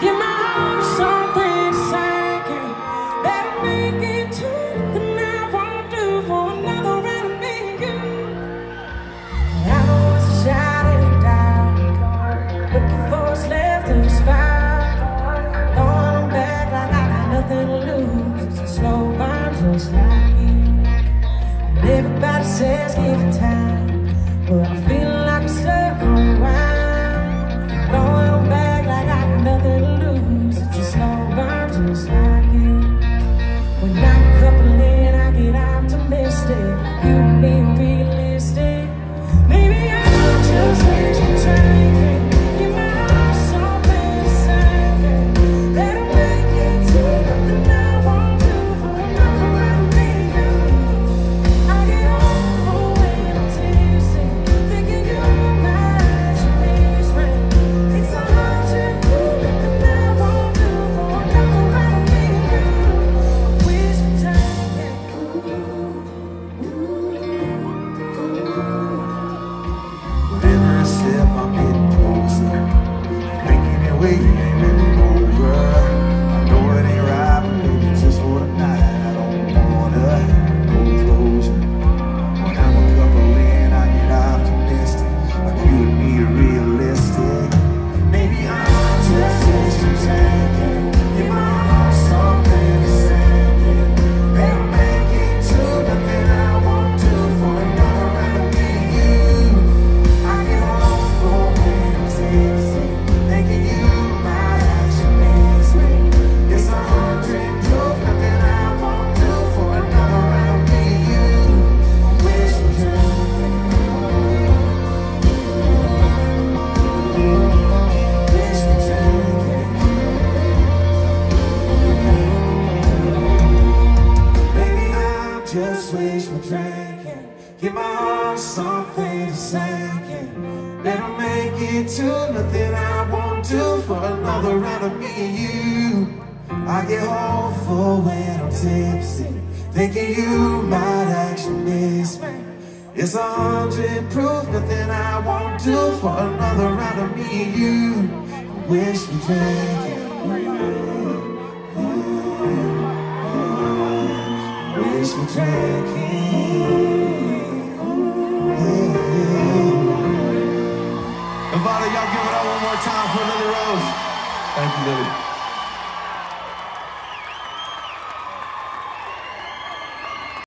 Give my heart something to sinking. That'll make it to nothing I won't do for another round of me and you. I know what's a shot in the dark, looking for what's left in the spark. Throwing them back like I got nothing to lose. It's a slow burn just like you. And everybody says give it time, but I'm feeling like I'm stuck on the ground. Throwing them back like I got nothing to lose. It's a slow burn just like you. When I'm a couple in, I get optimistic. You being realistic. Maybe I'm just wasting time. Give my heart something to sinking. That'll make it to nothing I won't do for another round of me and you. I get over when I'm tipsy, thinking you might miss me. It's a hundred proof nothing I won't do for another round of me and you. Wish for time. Whenever I slip, I'm getting closer. Thinking your way ain't really over. I know it ain't right, but maybe just for tonight I don't wanna have no closure. When I'm a couple in, I get optimistic. Like you and me are realistic. Maybe I'm just wasting time. Give my heart something to sinking. That'll make it to nothing I won't do for another round of me and you. I get hopeful when I'm tipsy, thinking you might actually miss me. It's a hundred proof nothing I won't do for another round of me and you. I wish we could. Wish we could. Maybe I'll just wish my drinking. Give my heart something to sinking. That'll make it to nothing I won't do for another round of me and you. I get hopeful when I'm tipsy, thinking you might actually miss me. It's a hundred proof nothing I won't do for another round of me and you. I wish we drinking. Wish we drinking. Nevada, y'all give it up one more time for Lily Rose. Thank you, Lily.